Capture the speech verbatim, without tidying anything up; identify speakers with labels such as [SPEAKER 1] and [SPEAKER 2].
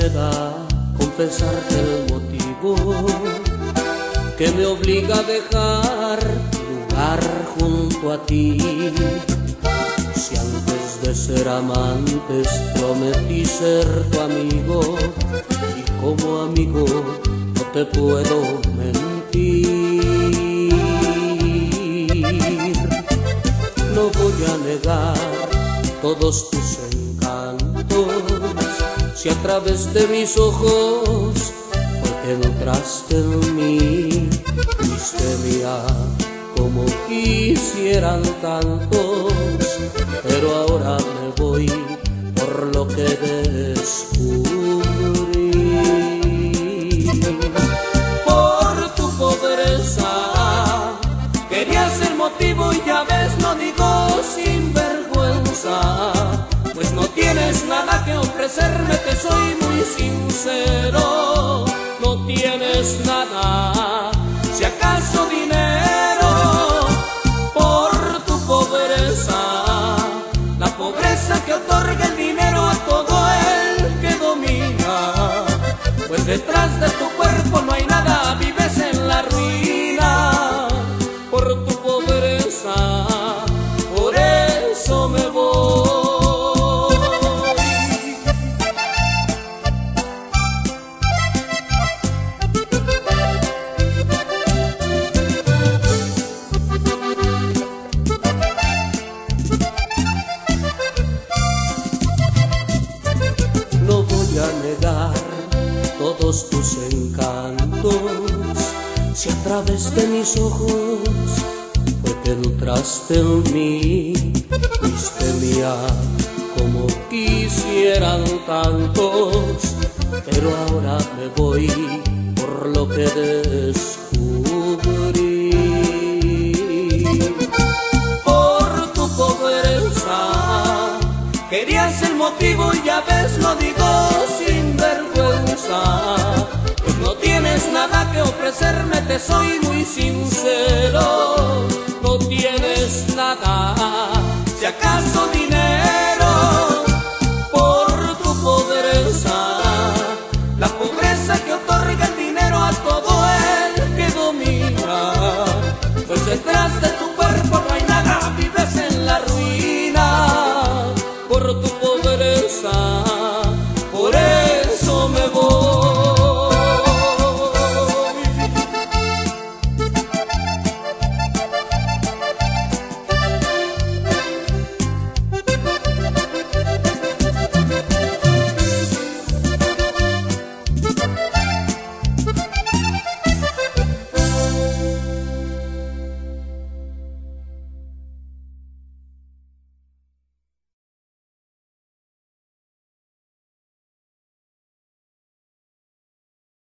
[SPEAKER 1] me da confesarte el motivo que me obliga a dejar lugar junto a ti. Si antes de ser amantes prometí ser tu amigo, y como amigo no te puedo mentir. No voy a negar todos tus encantos, si a través de mis ojos fue que entraste en mí. Fuiste mía como quisieran tantos, pero ahora me voy por lo que descubrí. Por tu pobreza querías el motivo y ya ves, no digo sin vergüenza, pues no tienes nada que ofrecerme, te soy muy sincero. No tienes nada, si acaso dinero, por tu pobreza, la pobreza que otorga el dinero a todo el que domina, pues detrás de tu cuerpo no hay nada, vives en la ruina. Por tu pobreza, por eso me voy. No voy a negar todos tus encantos, si a través de mis ojos fue que entraste en mí. Fuiste mía como quisieran tantos, pero ahora me voy por lo que descubrí. Por tu pobreza querías el motivo y ya ves, lo digo sin vergüenza, pues no tienes nada que ofrecerme, te soy muy sincero. No tienes nada, si acaso dinero,